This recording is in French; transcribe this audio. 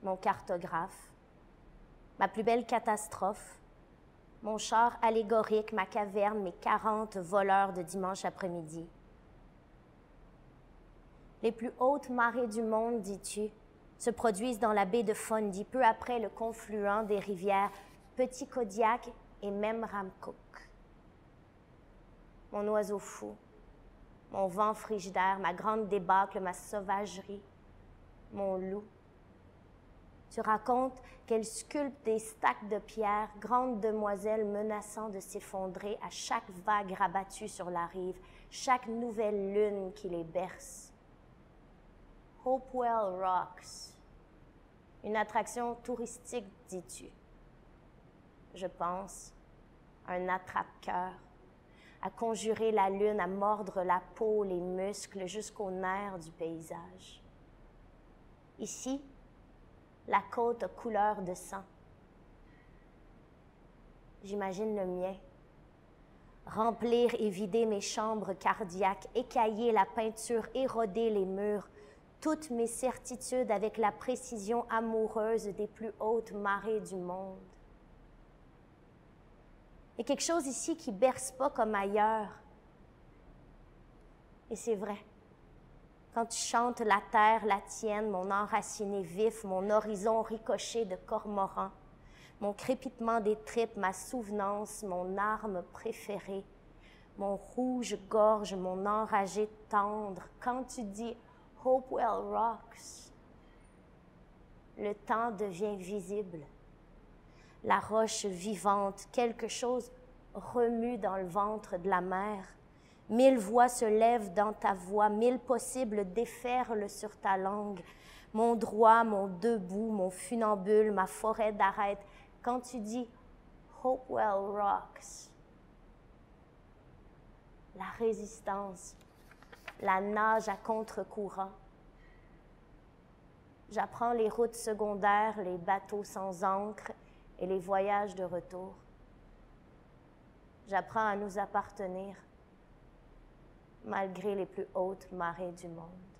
mon cartographe, ma plus belle catastrophe, mon char allégorique, ma caverne, mes 40 voleurs de dimanche après-midi. Les plus hautes marées du monde, dis-tu, se produisent dans la baie de Fundy, peu après le confluent des rivières Petit Kodiak et Memramcook. Mon oiseau fou, mon vent frigidaire, ma grande débâcle, ma sauvagerie, mon loup. Tu racontes qu'elle sculpte des stacks de pierre, grande demoiselle menaçant de s'effondrer à chaque vague rabattue sur la rive, chaque nouvelle lune qui les berce. Hopewell Rocks, une attraction touristique, dis-tu. Je pense, un attrape-cœur, à conjurer la lune, à mordre la peau, les muscles, jusqu'aux nerfs du paysage. Ici, la côte a couleur de sang. J'imagine le mien. Remplir et vider mes chambres cardiaques, écailler la peinture, éroder les murs, toutes mes certitudes avec la précision amoureuse des plus hautes marées du monde. Il y a quelque chose ici qui berce pas comme ailleurs. Et c'est vrai. Quand tu chantes la terre, la tienne, mon enraciné vif, mon horizon ricoché de cormoran, mon crépitement des tripes, ma souvenance, mon arme préférée, mon rouge-gorge, mon enragé tendre, quand tu dis « Hopewell Rocks », le temps devient visible. La roche vivante, quelque chose remue dans le ventre de la mer. 1000 voix se lèvent dans ta voix, 1000 possibles déferlent sur ta langue. Mon droit, mon debout, mon funambule, ma forêt d'arête. Quand tu dis « Hopewell Rocks », la résistance, la nage à contre-courant. J'apprends les routes secondaires, les bateaux sans ancre et les voyages de retour. J'apprends à nous appartenir, malgré les plus hautes marées du monde.